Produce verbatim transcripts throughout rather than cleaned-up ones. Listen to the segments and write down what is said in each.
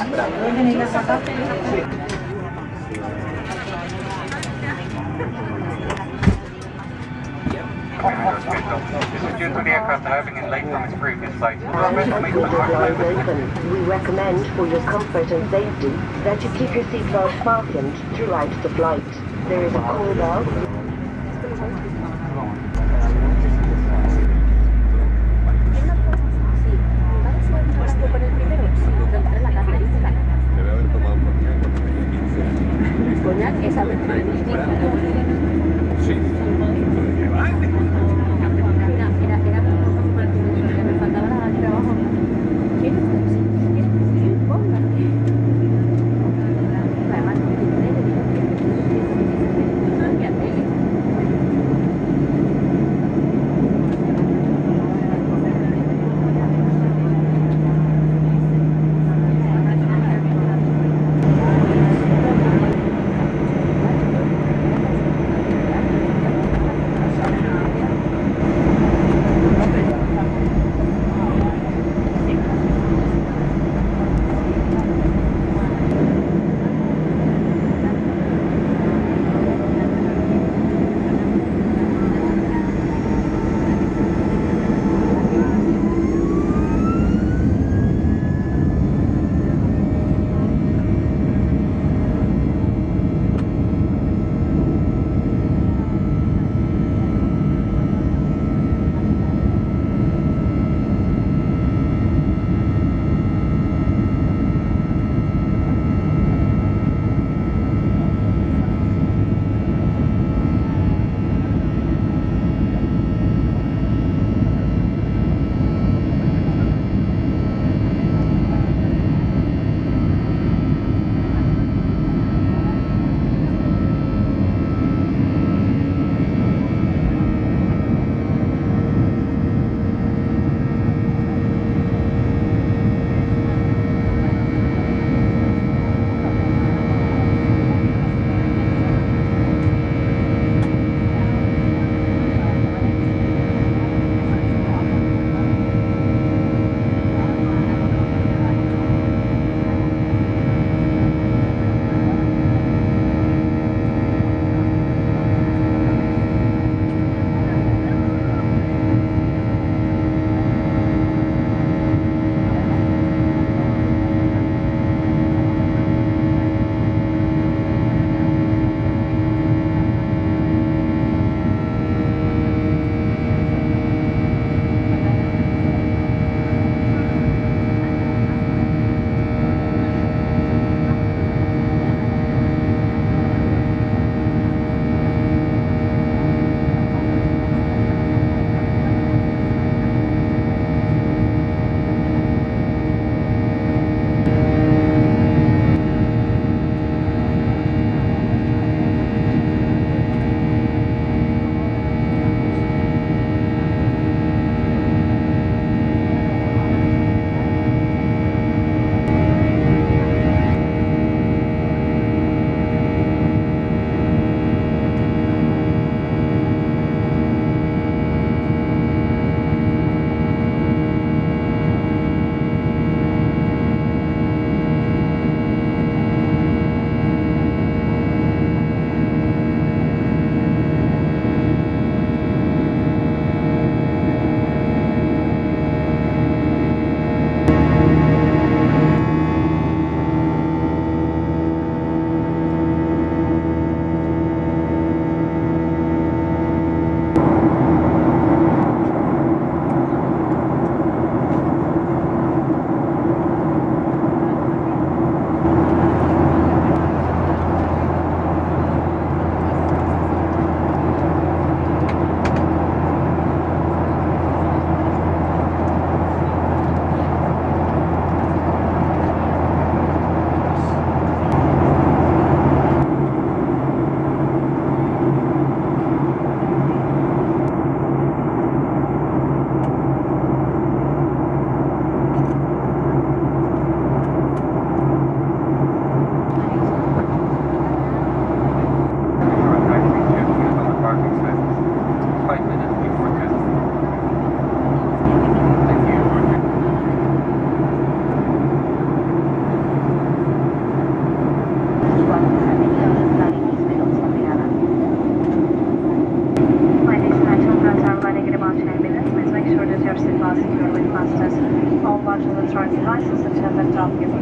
This is due to the aircraft arriving in late from its previous flight. As the doors open, we recommend for your comfort and safety that you keep your seatbelt fastened throughout the flight. There is a call bell.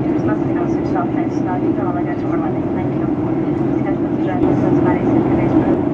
Responsibility on switched off and starting to all I got to running. Thank you. Schedule to drive the Suárez and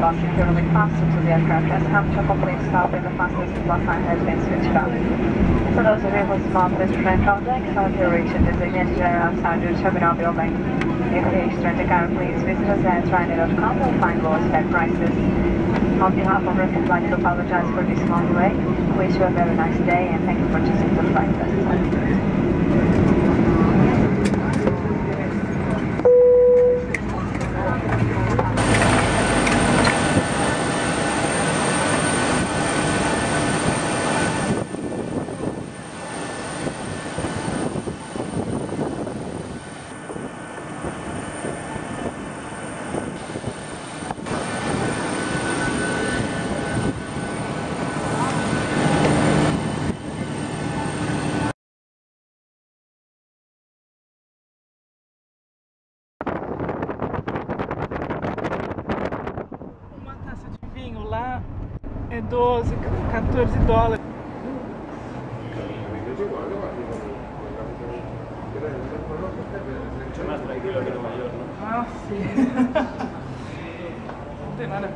takeoff securely fastened to the aircraft and temperature complete stop in the fastest plus sign has been switched off. For those of you who small this train project, until reach a designated area outside your terminal building. If you wish to rent a car, please visit us at ryanair dot com and find lowest fare prices. On behalf of us, I'd like to apologize for this long delay. Wish you a very nice day and thank you for choosing the flight best. Lá é doze, quatorze dólares. Ah, sim. Não tem nada.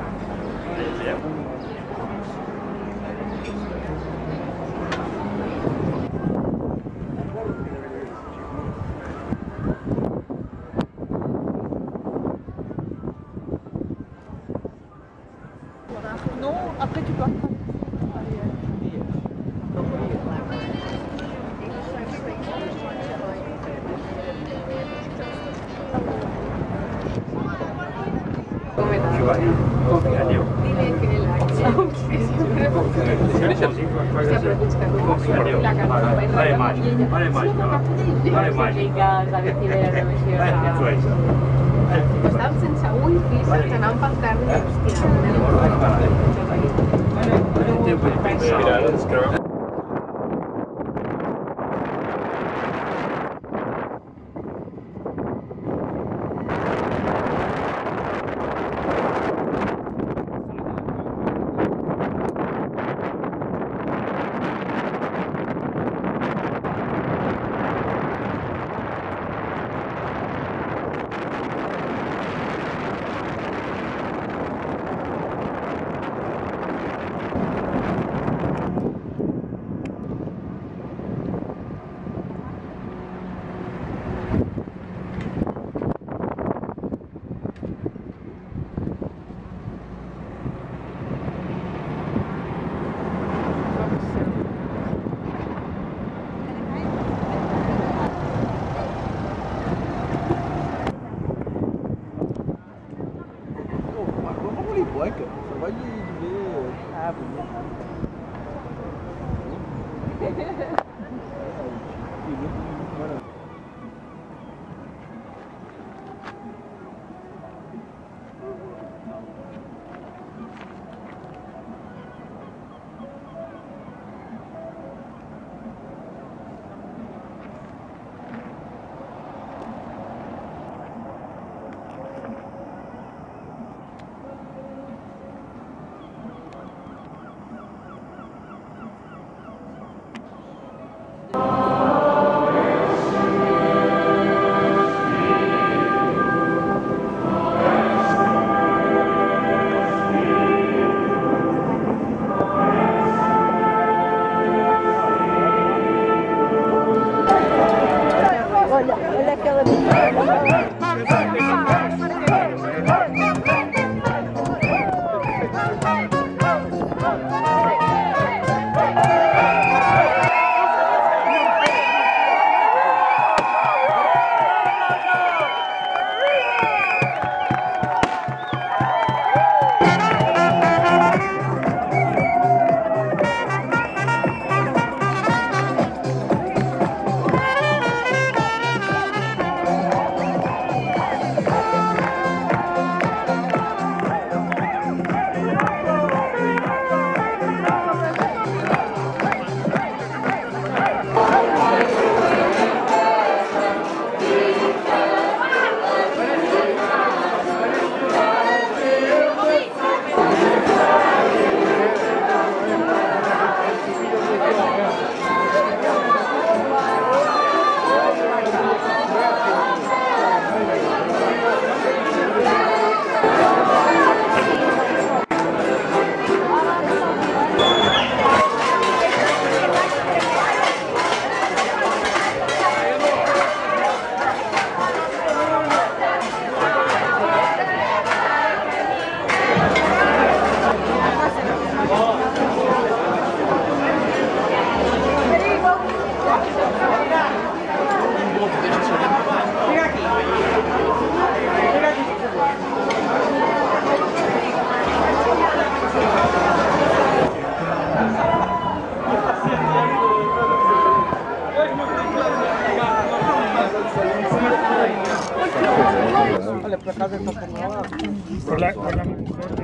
Non, après tu dois Vale mais, vale mais, vale mais. Estàvem sense wifi, sense anar amb el carro i hòstia. Só vai de ver. Ah, bonito.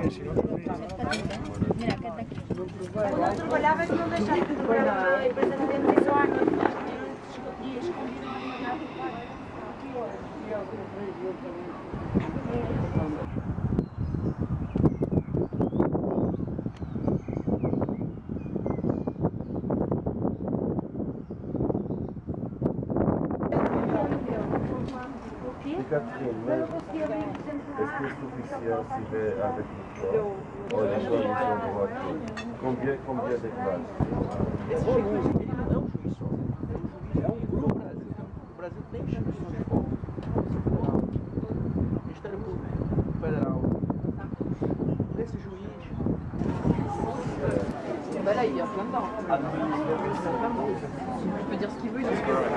Mira, que tá aqui. Quando eu trabalhava é que não deixava de trabalhar na empresa de dentro à noite. E escondido Catherine, mais est-ce que suffisant si j'ai avec toi pour les conditions de voiture? Combien, combien de classes? Esse juiz, ele não é um juiz só. É um grupo no Brasil. O Brasil tem instituições de fora. Ministério Público Federal. Esse juiz. Olha aí, ó, plantão. Je peux dire ce qu'il veut, il dit ce qu'il veut.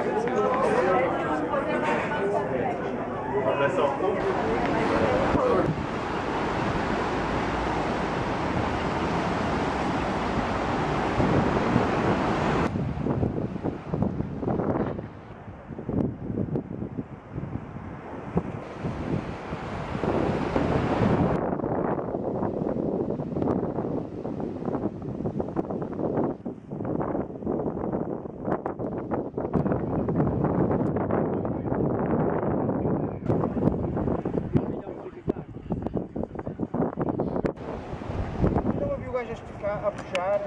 A puxar.